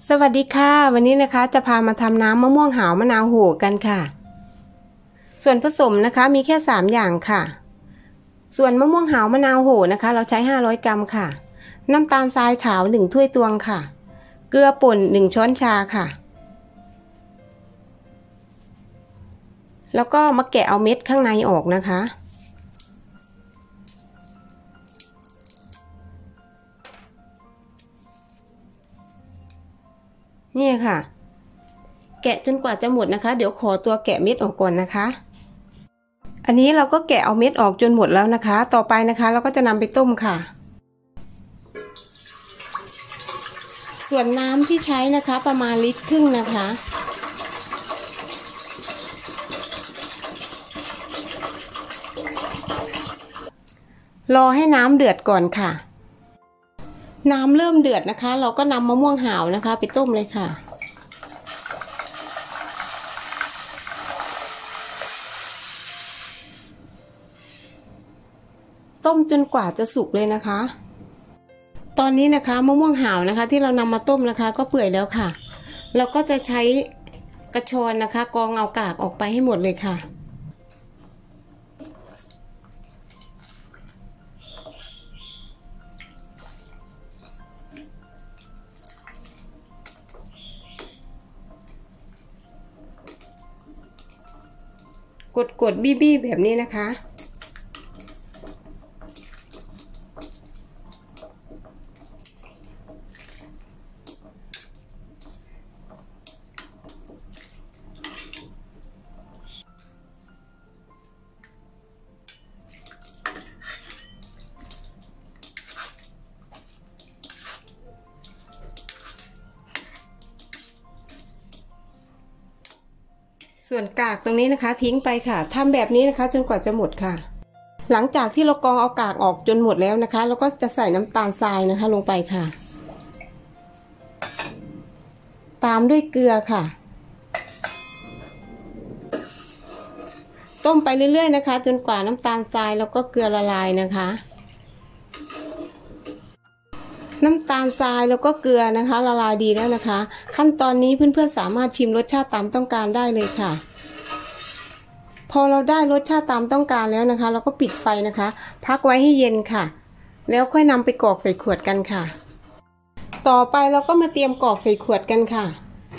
สวัสดีค่ะวันนี้นะคะจะพามาทำน้ำมะม่วงหาวมะนาวโหกันค่ะส่วนผสมนะคะมีแค่3อย่างค่ะส่วนมะม่วงหาวมะนาวโหนะคะเราใช้500 กรัมค่ะน้ำตาลทรายขาว1 ถ้วยตวงค่ะเกลือป่น1 ช้อนชาค่ะแล้วก็มาแกะเอาเม็ดข้างในออกนะคะนี่ค่ะแกะจนกว่าจะหมดนะคะเดี๋ยวขอตัวแกะเม็ดออกก่อนนะคะอันนี้เราก็แกะเอาเม็ดออกจนหมดแล้วนะคะต่อไปนะคะเราก็จะนำไปต้มค่ะส่วนน้ำที่ใช้นะคะประมาณ1.5 ลิตรนะคะรอให้น้ำเดือดก่อนค่ะน้ำเริ่มเดือดนะคะเราก็นำมะม่วงหาวนะคะไปต้มเลยค่ะต้มจนกว่าจะสุกเลยนะคะตอนนี้นะคะมะม่วงหาวนะคะที่เรานำมาต้มนะคะก็เปื่อยแล้วค่ะเราก็จะใช้กระชอนนะคะกรองเอากากออกไปให้หมดเลยค่ะกดบี้แบบนี้นะคะส่วนกากตรงนี้นะคะทิ้งไปค่ะทำแบบนี้นะคะจนกว่าจะหมดค่ะหลังจากที่เรากรองเอากากออกจนหมดแล้วนะคะเราก็จะใส่น้ำตาลทรายนะคะลงไปค่ะตามด้วยเกลือค่ะต้มไปเรื่อยๆนะคะจนกว่าน้ำตาลทรายแล้วก็เกลือละลายนะคะน้ำตาลทรายแล้วก็เกลือนะคะละลายดีแล้วนะคะขั้นตอนนี้เพื่อนๆสามารถชิมรสชาติตามต้องการได้เลยค่ะพอเราได้รสชาติตามต้องการแล้วนะคะเราก็ปิดไฟนะคะพักไว้ให้เย็นค่ะแล้วค่อยนำไปกรอกใส่ขวดกันค่ะต่อไปเราก็มาเตรียมกรอกใส่ขวดกันค่ะ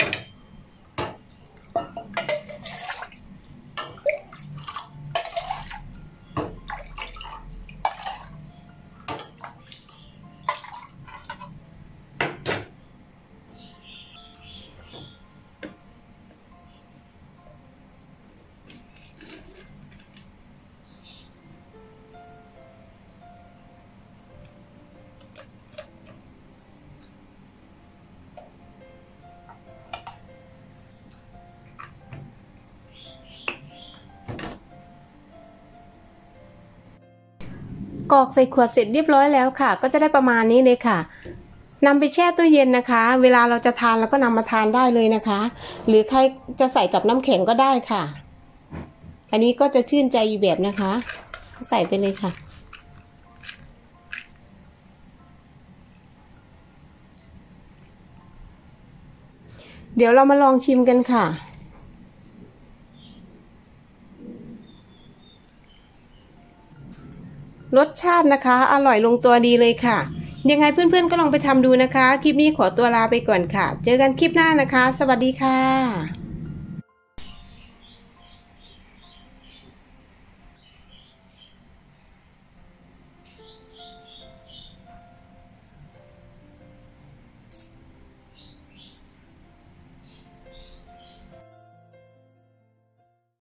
กรอกใส่ขวดเสร็จเรียบร้อยแล้วค่ะก็จะได้ประมาณนี้เลยค่ะนำไปแช่ตู้เย็นนะคะเวลาเราจะทานเราก็นำมาทานได้เลยนะคะหรือใครจะใส่กับน้ำแข็งก็ได้ค่ะอันนี้ก็จะชื่นใจอีกแบบนะคะก็ใส่ไปเลยค่ะเดี๋ยวเรามาลองชิมกันค่ะรสชาตินะคะอร่อยลงตัวดีเลยค่ะยังไงเพื่อนๆก็ลองไปทำดูนะคะคลิปนี้ขอตัวลาไปก่อนค่ะเจอกันคลิปหน้านะคะสวัสดีค่ะ